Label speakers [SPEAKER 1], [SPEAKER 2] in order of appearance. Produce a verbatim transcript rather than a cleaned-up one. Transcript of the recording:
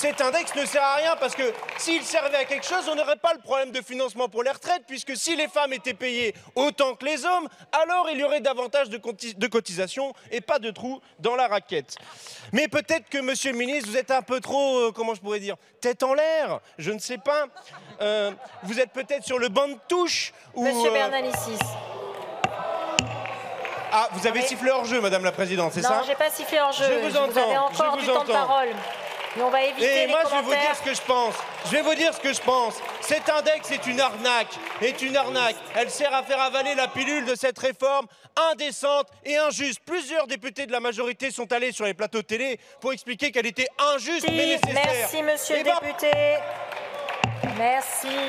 [SPEAKER 1] cet index ne sert à rien parce que s'il servait à quelque chose, on n'aurait pas le problème de financement pour les retraites, puisque si les femmes étaient payées autant que les hommes, alors il y aurait davantage de, de cotisations et pas de trous dans la raquette. Mais peut-être que, monsieur le ministre, vous êtes un peu trop, euh, comment je pourrais dire, tête en l'air, je ne sais pas. Euh, vous êtes peut-être sur le banc de touche ou...
[SPEAKER 2] Monsieur
[SPEAKER 1] euh...
[SPEAKER 2] Bernalicis.
[SPEAKER 1] Ah, vous avez
[SPEAKER 2] mais...
[SPEAKER 1] sifflé hors jeu, Madame la Présidente, c'est ça?
[SPEAKER 2] Non, j'ai pas sifflé hors jeu.
[SPEAKER 1] Je vous entends.
[SPEAKER 2] Vous avez encore
[SPEAKER 1] je vous
[SPEAKER 2] du
[SPEAKER 1] entends.
[SPEAKER 2] temps de parole. Mais on va éviter
[SPEAKER 1] Et
[SPEAKER 2] les
[SPEAKER 1] moi,
[SPEAKER 2] commentaires.
[SPEAKER 1] je vais vous dire ce que je pense. Je vais vous dire ce que je pense. Cet index est une arnaque. Est une arnaque. Elle sert à faire avaler la pilule de cette réforme indécente et injuste. Plusieurs députés de la majorité sont allés sur les plateaux de télé pour expliquer qu'elle était injuste
[SPEAKER 2] Si,
[SPEAKER 1] mais nécessaire.
[SPEAKER 2] merci, monsieur
[SPEAKER 1] et
[SPEAKER 2] le député.
[SPEAKER 1] ben...
[SPEAKER 2] Merci.